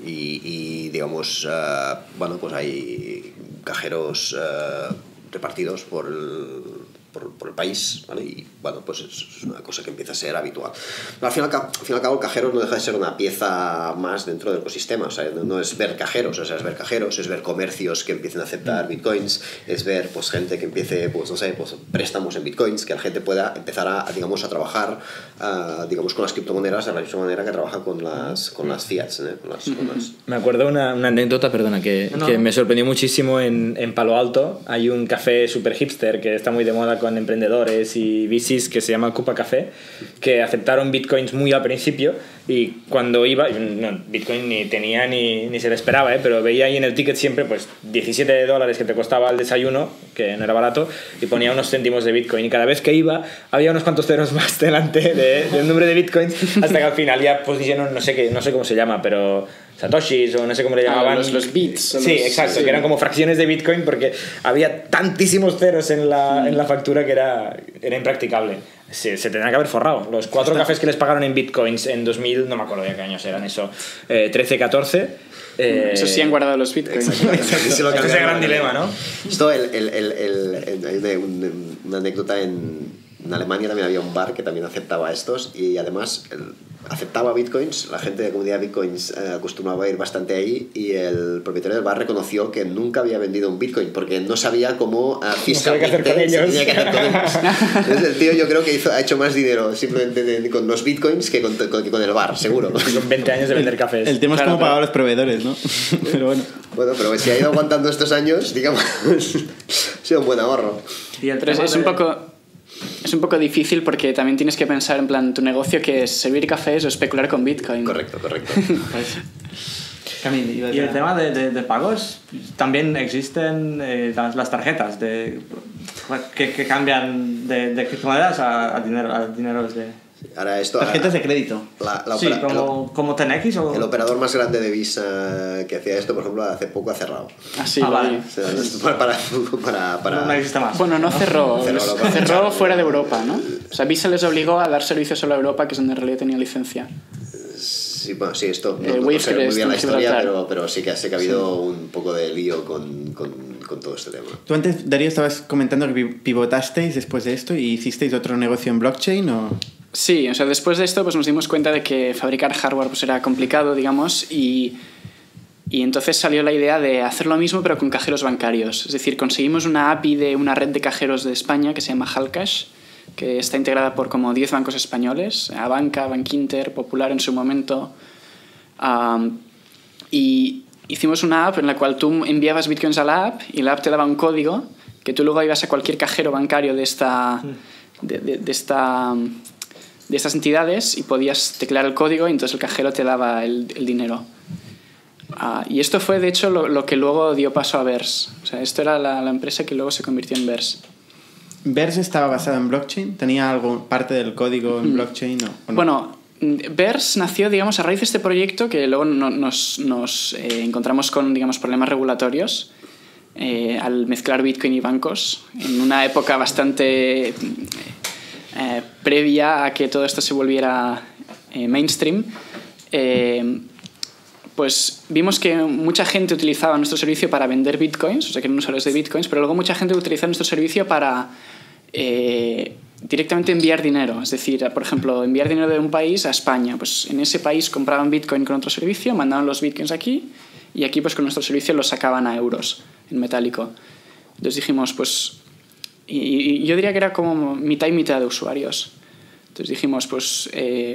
y digamos, bueno, pues hay cajeros repartidos por el país, ¿vale? Y bueno, pues es una cosa que empieza a ser habitual. Pero al fin y al cabo el cajero no deja de ser una pieza más dentro del ecosistema. O sea, no es ver cajeros, o sea, es ver cajeros, es ver comercios que empiecen a aceptar bitcoins, es ver pues gente que empiece, pues no sé, pues préstamos en bitcoins, que la gente pueda empezar a digamos a trabajar digamos con las criptomonedas de la misma manera que trabaja con las fiats, ¿eh? con las... Me acuerdo una anécdota, perdona, que me sorprendió muchísimo en Palo Alto. Hay un café super hipster que está muy de moda con emprendedores y VCs que se llama Coupa Café, que aceptaron bitcoins muy al principio, y cuando iba, bitcoin ni tenía ni se le esperaba, pero veía ahí en el ticket siempre pues $17 que te costaba el desayuno, que no era barato, y ponía unos céntimos de bitcoin, y cada vez que iba había unos cuantos ceros más delante del número de bitcoins, hasta que al final ya pusieron, no sé cómo se llama, pero satoshis o no sé cómo le llamaban, los bits. Sí, exacto, que eran como fracciones de bitcoin, porque había tantísimos ceros en la factura que era impracticable. Se tendrían que haber forrado. Los 4 cafés que les pagaron en bitcoins en 2000, no me acuerdo de qué años eran eso, 13, 14. Eso sí han guardado los bitcoins. Exacto. Es el gran dilema, ¿no? Esto, hay una anécdota en Alemania también había un bar que también aceptaba estos, y además aceptaba bitcoins. La gente de comunidad bitcoins acostumbraba a ir bastante ahí, y el propietario del bar reconoció que nunca había vendido un bitcoin porque no sabía cómo fiscalmente tenía que hacer con ellos. Entonces el tío, yo creo que ha hecho más dinero simplemente con los bitcoins que con el bar, seguro. Y con 20 años de vender cafés. El tema es cómo pagaba a los proveedores, ¿no? Pero bueno. Bueno, pero si ha ido aguantando estos años, digamos, ha sido un buen ahorro. Y el Pero es un poco difícil porque también tienes que pensar en plan tu negocio, que es servir cafés o especular con Bitcoin. Correcto. Camille, y el tema de pagos, también existen las tarjetas que cambian de criptomonedas a dineros de... Ahora esto, tarjetas de crédito. Sí, como TenX o... El operador más grande de Visa que hacía esto, por ejemplo, hace poco ha cerrado. Así, vale. O sea, para... No existe más. Bueno, no cerró. Cerró fuera de Europa. Europa, ¿no? O sea, Visa les obligó a dar servicio solo a Europa, que es donde en realidad tenía licencia. Sí, bueno, sí, esto no sé muy bien la historia, pero sí que ha habido un poco de lío con todo este tema. Tú antes, Darío, estabas comentando que pivotasteis después de esto y hicisteis otro negocio en blockchain, ¿o...? Sí, o sea, después de esto pues nos dimos cuenta de que fabricar hardware pues era complicado, digamos, y entonces salió la idea de hacer lo mismo pero con cajeros bancarios. Es decir, conseguimos una API de una red de cajeros de España que se llama Halcash, que está integrada por como 10 bancos españoles, Abanca, Bankinter, Popular en su momento, y hicimos una app en la cual tú enviabas bitcoins a la app y la app te daba un código que tú luego ibas a cualquier cajero bancario de estas entidades y podías teclear el código y entonces el cajero te daba el dinero. Y esto fue de hecho lo que luego dio paso a Verse. O sea, esto era la empresa que luego se convirtió en Verse. ¿Verse estaba basado en blockchain? ¿Tenía parte del código en blockchain o no? Bueno, Bears nació, digamos, a raíz de este proyecto que luego nos encontramos con, digamos, problemas regulatorios al mezclar Bitcoin y bancos en una época bastante previa a que todo esto se volviera mainstream. Pues vimos que mucha gente utilizaba nuestro servicio para vender bitcoins, o sea que eran usuarios de bitcoins, pero luego mucha gente utilizaba nuestro servicio para directamente enviar dinero. Es decir, por ejemplo, enviar dinero de un país a España. Pues en ese país compraban bitcoin con otro servicio, mandaban los bitcoins aquí y aquí pues con nuestro servicio los sacaban a euros en metálico. Entonces dijimos, pues... Y yo diría que era como mitad y mitad de usuarios. Entonces dijimos, pues...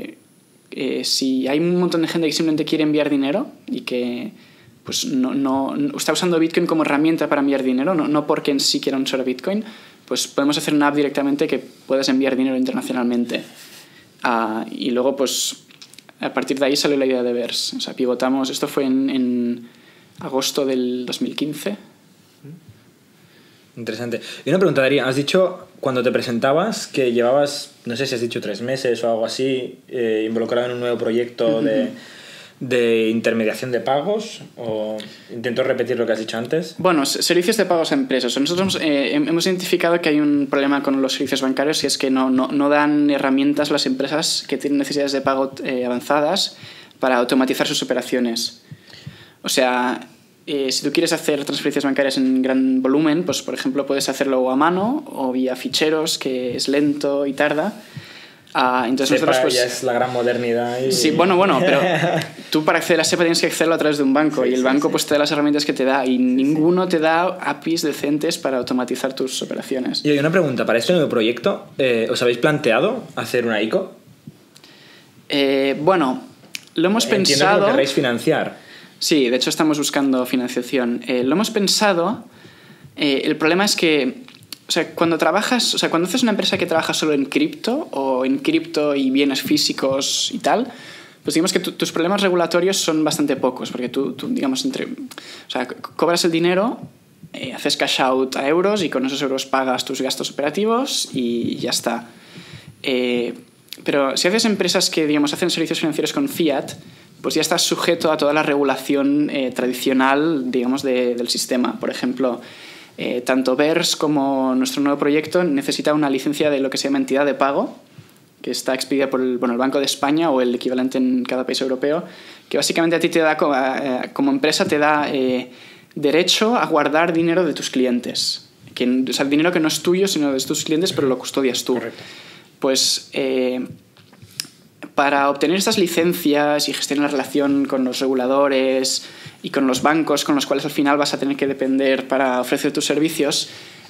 si hay un montón de gente que simplemente quiere enviar dinero y que pues no está usando Bitcoin como herramienta para enviar dinero, no porque en sí quieran usar Bitcoin, pues podemos hacer una app directamente que puedas enviar dinero internacionalmente. Y luego pues a partir de ahí salió la idea de Bears. O sea, pivotamos, esto fue en agosto del 2015. Interesante. Y una pregunta, Darío, has dicho cuando te presentabas que llevabas, no sé si has dicho 3 meses o algo así, involucrado en un nuevo proyecto de intermediación de pagos, o intento repetir lo que has dicho antes. Bueno, servicios de pagos a empresas. Nosotros hemos identificado que hay un problema con los servicios bancarios y es que no dan herramientas a las empresas que tienen necesidades de pago avanzadas para automatizar sus operaciones. O sea... si tú quieres hacer transferencias bancarias en gran volumen, pues por ejemplo puedes hacerlo a mano o vía ficheros, que es lento y tarda. Entonces SEPA nosotros, pues, ya es la gran modernidad. Sí, bueno, pero tú para acceder a SEPA tienes que accederlo a través de un banco, y el banco pues te da las herramientas que te da y ninguno te da APIs decentes para automatizar tus operaciones. Y hay una pregunta, para este nuevo proyecto, ¿os habéis planteado hacer una ICO? Bueno, lo hemos Entiendo pensado... que lo querréis financiar. Sí, de hecho estamos buscando financiación. Lo hemos pensado. El problema es que, o sea, cuando haces una empresa que trabaja solo en cripto o en cripto y bienes físicos y tal, pues digamos que tus problemas regulatorios son bastante pocos, porque tú digamos, cobras el dinero, haces cash out a euros y con esos euros pagas tus gastos operativos y ya está. Pero si haces empresas que, digamos, hacen servicios financieros con fiat, pues ya estás sujeto a toda la regulación tradicional, digamos, del sistema. Por ejemplo, tanto Bears como nuestro nuevo proyecto necesita una licencia de lo que se llama entidad de pago, que está expedida por el Banco de España o el equivalente en cada país europeo, que básicamente a ti te da, como empresa, te da derecho a guardar dinero de tus clientes. O sea, el dinero que no es tuyo, sino de tus clientes, pero lo custodias tú. Correcto. Pues... para obtener estas licencias y gestionar la relación con los reguladores y con los bancos con los cuales al final vas a tener que depender para ofrecer tus servicios,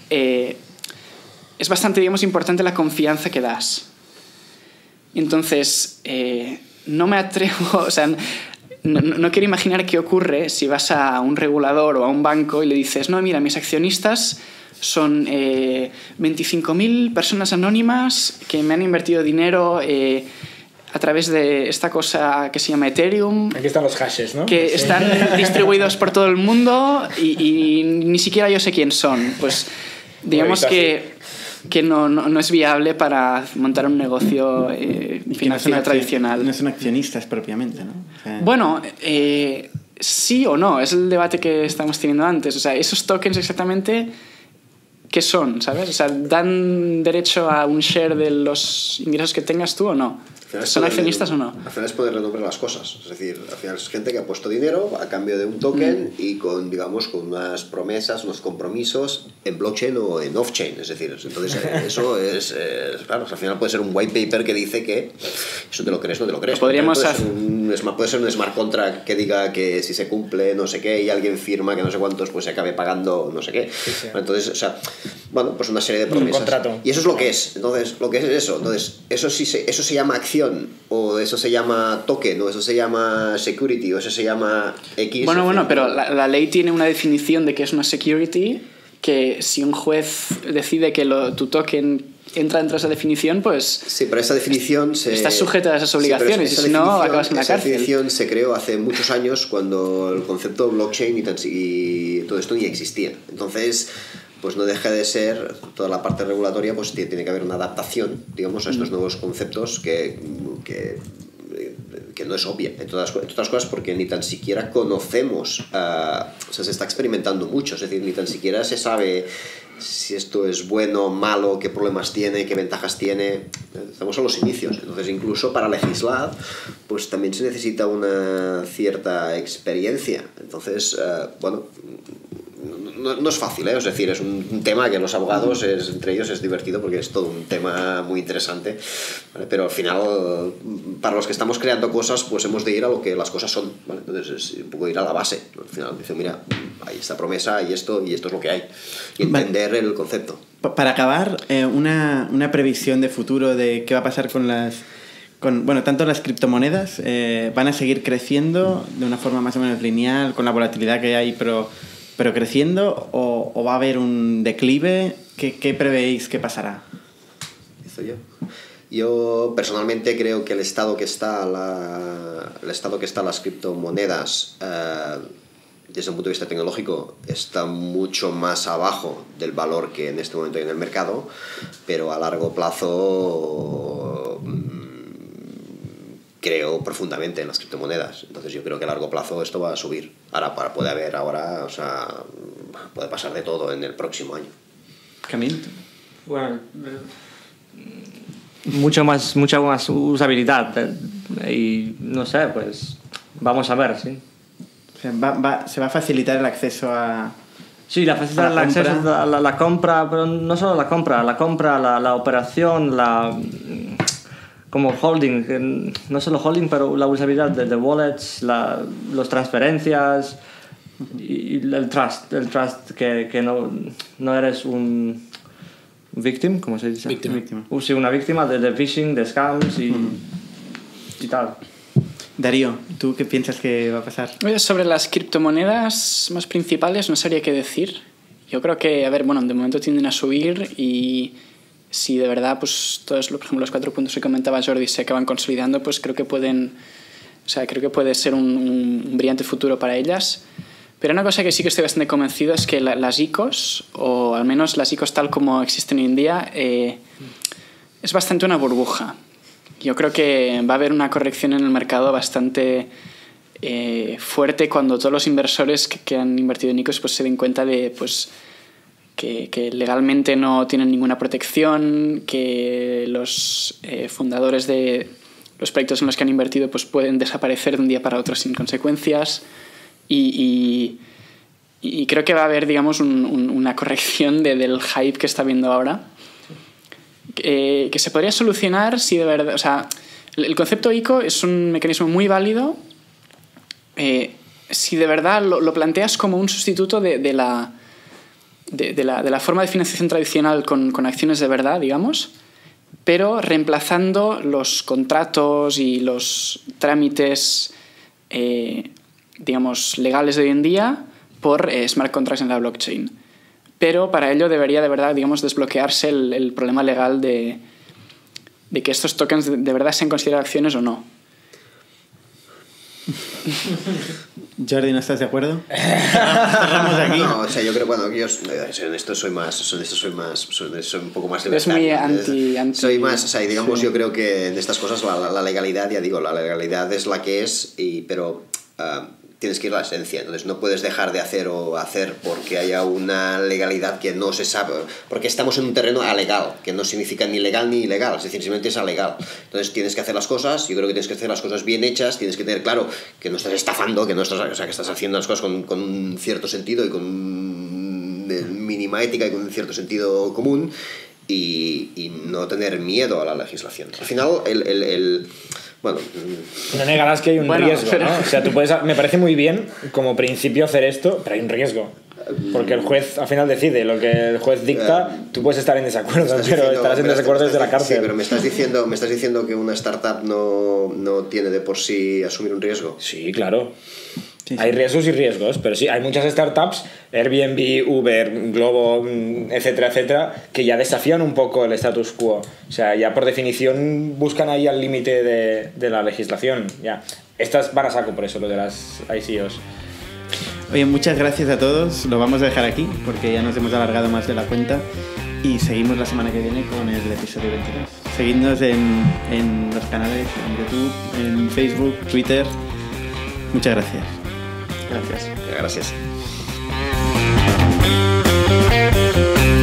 es bastante, digamos, importante la confianza que das. Entonces, no me atrevo, o sea, no quiero imaginar qué ocurre si vas a un regulador o a un banco y le dices, no, mira, mis accionistas son 25.000 personas anónimas que me han invertido dinero a través de esta cosa que se llama Ethereum. Aquí están los hashes, ¿no? Que están distribuidos por todo el mundo y ni siquiera yo sé quién son. Pues digamos que no es viable para montar un negocio financiero tradicional. No son accionistas propiamente, ¿no? O sea... Bueno, sí o no, es el debate que estamos teniendo antes. O sea, esos tokens exactamente... ¿qué son? ¿Sabes? O sea, ¿dan derecho a un share de los ingresos que tengas tú o no? ¿Son accionistas o no? Al final es poder renombrar las cosas. Es decir, al final es gente que ha puesto dinero a cambio de un token y con, digamos, con unas promesas, unos compromisos en blockchain o en off-chain. Es decir, entonces eso es claro, al final puede ser un white paper que dice que eso te lo crees o no te lo crees. Podríamos puede ser un smart contract que diga que si se cumple no sé qué y alguien firma que no sé cuántos, pues se acabe pagando no sé qué. Sí. Entonces, o sea, bueno, pues una serie de promesas. Un contrato. Y eso es lo que es. Entonces, lo que es eso. Entonces, eso se llama acción, o eso se llama token, o eso se llama security, o eso se llama X. Bueno, pero la ley tiene una definición de qué es una security, que si un juez decide que tu token entra dentro de esa definición, pues... Sí, pero esa definición estás sujeta a esas obligaciones, y si no, acabas en la cárcel. Esa definición se creó hace muchos años cuando el concepto blockchain y todo esto ni existía. Entonces... pues no deja de ser, toda la parte regulatoria, pues tiene que haber una adaptación, digamos, a estos nuevos conceptos que que no es obvia, entre otras cosas porque ni tan siquiera conocemos, o sea, se está experimentando mucho, es decir, ni tan siquiera se sabe si esto es bueno, malo, qué problemas tiene, qué ventajas tiene. Estamos a los inicios, entonces incluso para legislar pues también se necesita una cierta experiencia, entonces bueno, no es fácil, es decir, es un tema que los abogados entre ellos es divertido porque es todo un tema muy interesante, ¿vale? Pero al final para los que estamos creando cosas pues hemos de ir a lo que las cosas son, ¿vale? Entonces es un poco ir a la base, ¿no? Al final dice, mira, hay esta promesa y esto es lo que hay, y entender el concepto. Para acabar, una previsión de futuro de qué va a pasar bueno, tanto las criptomonedas van a seguir creciendo de una forma más o menos lineal con la volatilidad que hay, pero creciendo, o va a haber un declive. ¿Qué prevéis que pasará? Yo personalmente creo que el estado que está las criptomonedas desde un punto de vista tecnológico está mucho más abajo del valor que en este momento hay en el mercado, pero a largo plazo creo profundamente en las criptomonedas. Entonces yo creo que a largo plazo esto va a subir. Puede pasar de todo en el próximo año. Camille. Bueno, mucha más usabilidad y no sé, pues vamos a ver, sí. O sea, se va a facilitar el acceso a... Sí, facilitar el acceso a la compra, pero no solo la compra, la operación, como holding, no solo holding, pero la usabilidad de wallets, las transferencias y el trust que no eres un victim, ¿cómo se dice? Víctima. Sí, una víctima de phishing, de scams y tal. Darío, ¿tú qué piensas que va a pasar? Sobre las criptomonedas más principales no sabría qué decir. Yo creo que, de momento tienden a subir, y si de verdad pues todos, por ejemplo, los 4 puntos que comentaba Jordi se acaban consolidando, pues creo que puede ser un brillante futuro para ellas. Pero una cosa que sí que estoy bastante convencido es que las ICOs, o al menos las ICOs tal como existen hoy en día, es bastante una burbuja. Yo creo que va a haber una corrección en el mercado bastante fuerte cuando todos los inversores que han invertido en ICOs pues se den cuenta de pues que legalmente no tienen ninguna protección, que los fundadores de los proyectos en los que han invertido pues pueden desaparecer de un día para otro sin consecuencias, y creo que va a haber, digamos, una corrección del hype que está habiendo ahora, que se podría solucionar si de verdad... O sea, el concepto ICO es un mecanismo muy válido si de verdad lo planteas como un sustituto de la forma de financiación tradicional con acciones de verdad, digamos, pero reemplazando los contratos y los trámites digamos legales de hoy en día por smart contracts en la blockchain. Pero para ello debería de verdad, digamos, desbloquearse el problema legal de que estos tokens de verdad sean considerados acciones o no. Jordi, ¿no estás de acuerdo? Cerramos aquí. No, o sea, yo creo, yo en esto soy un poco más libertario. Es muy anti... Soy más, o sea, digamos, sí. Yo creo que en estas cosas la legalidad, ya digo, la legalidad es la que es, pero tienes que ir a la esencia. Entonces no puedes dejar de hacer porque haya una legalidad que no se sabe, porque estamos en un terreno alegal, que no significa ni legal ni ilegal, es decir, simplemente es alegal. Entonces tienes que hacer las cosas, yo creo que tienes que hacer las cosas bien hechas, tienes que tener claro que no estás estafando, que no estás, o sea, que estás haciendo las cosas con un cierto sentido y con mínima ética y con un cierto sentido común, y no tener miedo a la legislación. Al final, bueno, no negarás que hay un riesgo, ¿no? O sea, tú puedes, me parece muy bien como principio hacer esto, pero hay un riesgo. Porque el juez al final decide, lo que el juez dicta, tú puedes estar en desacuerdo, pero estarás en desacuerdo desde la cárcel. Sí, pero me estás diciendo que una startup no tiene de por sí asumir un riesgo. Sí, claro. Sí. Hay riesgos y riesgos, pero sí, hay muchas startups, Airbnb, Uber, Globo, etcétera, etcétera, que ya desafían un poco el status quo. O sea, ya por definición buscan ahí al límite de la legislación. Ya. Estas van a saco por eso, lo de las ICOs. Oye, muchas gracias a todos. Lo vamos a dejar aquí porque ya nos hemos alargado más de la cuenta, y seguimos la semana que viene con el episodio 22. Seguidnos en los canales, en YouTube, en Facebook, Twitter. Muchas gracias. Gracias. Gracias.